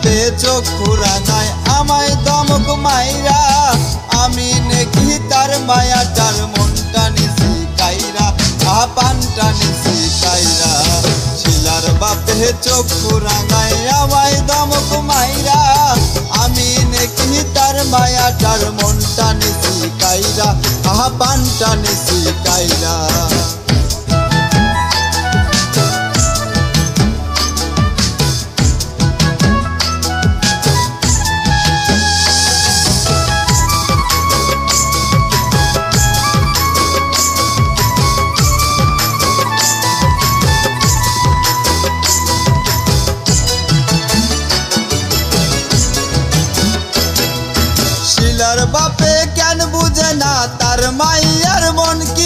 বাপে চক্ষু রাঙায় আমায় দমক মাইরা আমি নেকি তার মায়াটার মনটা নিছি কাইরা পানটা নিছি কাইরা শিলার বাপে চক্ষু রাঙায় আমায় দমক মাইরা আমি নেকি তার মায়াটার মনটা নিছি কাইরা পানটা নিছি কাইরা শিলার বাপে কেন বুঝে না তার মাইয়ার মন কি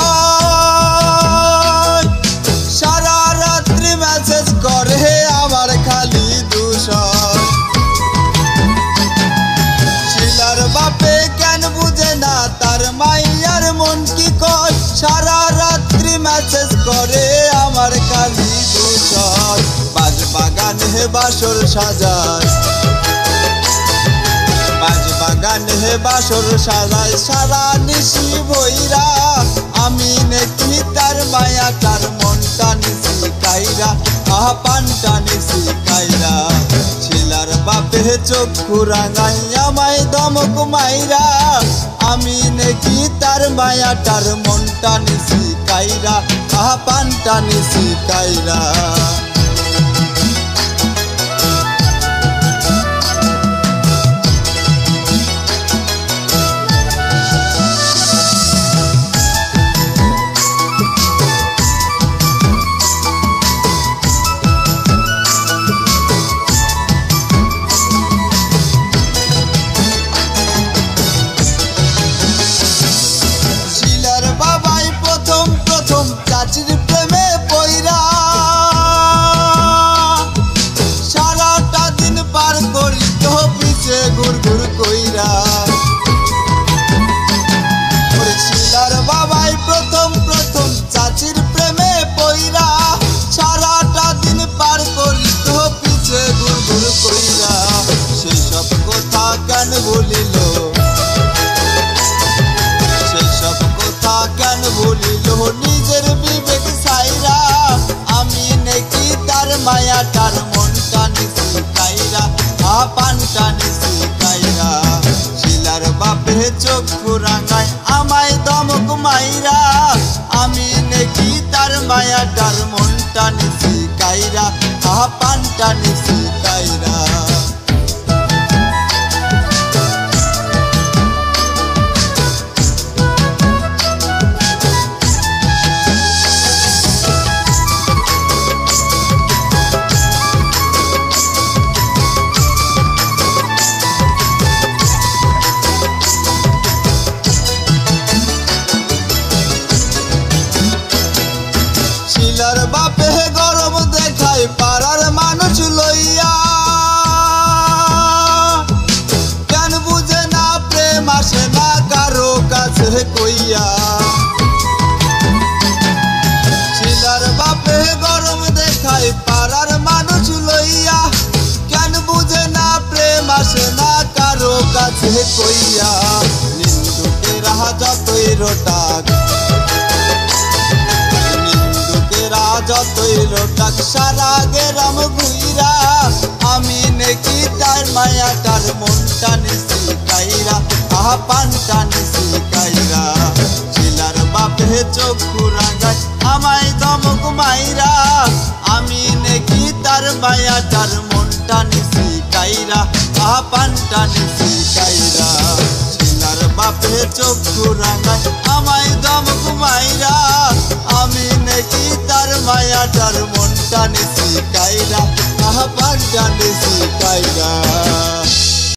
কয় সারা রাত্রি মেসেজ করে আমার খালি দূষণ শিলার বাপে কেন বুঝে না তার মাইয়ার মন কি কয় সারা রাত্রি মেসেজ করে আমার খালি দূষণ বাজ বাগানে বাসর সাজায় বাগানে বাসর সাজায় সারা নিশি বইরা আমি নেকি তার মায়াটার মনটা নিছি কাইরা পানটা নিছি কাইরা শিলার বাপে চক্ষু রাঙাই আমায় দমক মাইরা আমি নেকি তার মায়াটার মনটা নিছি কাইরা পানটা নিছি কাইরা চাচির প্রেমে পইরা সারাটা দিন পার করি তো পিছে ঘুর ঘুর কইরা শিলার বাবাই প্রথম চাচির প্রেমে পইরা সারাটা দিন পার করি তো পিছে ঘুর ঘুর কইরা সেই সব কথা কেন বলিল কেন ভুলিল নিজের বিবেক সাইরা আমি নেকি তার মায়াটার মনটা নিছি কাইরা পানটা নিছি কাইরা শিলার বাপে চক্ষু রাঙায় আমায় দমক মাইরা আমি নেকি তার মায়াটার মনটা নিছি কাইরা পানটা নিছি কাইরা শিলার বাপে গরম দেখায় পাড়ার মানুষ লইয়া কেন বুঝে না প্রেম আসে না কারো কাছে কইয়া শিলার বাপে গরম দেখায় পাড়ার মানুষ লইয়া কেন বুঝে না প্রেম আসে না কারো কাছে কইয়া নিন্দুকেরা যতই রোটাক যতই রোটাক সারা গেরাম ঘুইরা আমি নেকি তার মায়াটার মনটা নিছি কাইরা পানটা নিছি কাইরা শিলার বাপে চক্ষু রাঙায় আমায় দমক মাইরা আমি নেকি তার মায়াটার মনটা নিছি কাইরা পানটা নিছি কাইরা শিলার বাপে চক্ষু রাঙায় আমায় দমক মাইরা আমি নেকি তার মায়াটার মনটা নিছি কাইরা পানটা নিছি কাইরা।